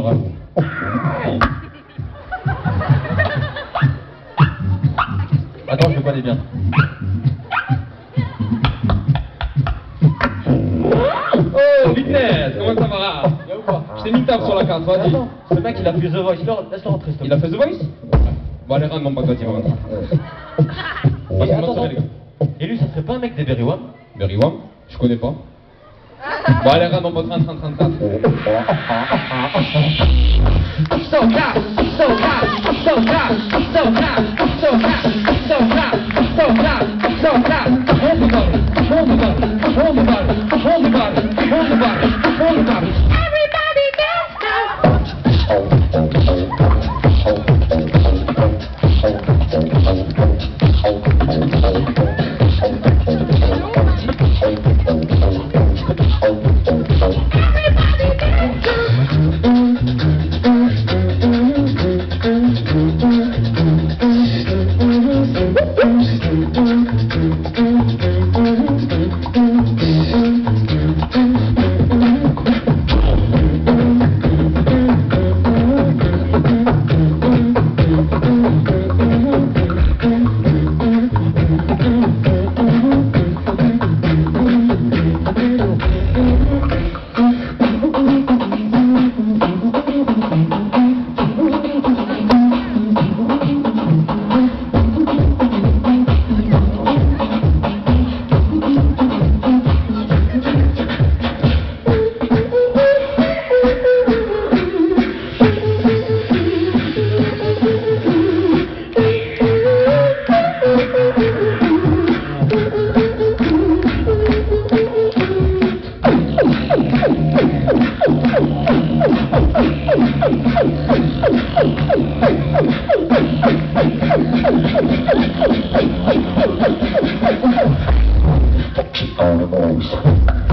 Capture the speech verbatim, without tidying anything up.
bravo. Attends, je le connais bien. Oh, Vitesse, comment ça va? Bien ou pas? Je t'ai mis table sur la carte, vas-y. Ce mec, il a fait The Voice. Laisse-le rentrer, s'il te plaît. Il a fait The Voice? Bon, allez, rentre, mon pote, vas-y, va rentrer. Et attends, attends. Et lui, ça serait pas un mec des Berry One? Berry One? Je connais pas. Bon, allez, rentre, mon pote, rentre, rentre, rentre, rentre. So hot, so hot, so hot, so hot, so hot, so hot, so hot, so hot. Hold the body, hold the body, hold the body, hold the body, hold the body, hold the body. Everybody dance on the voice.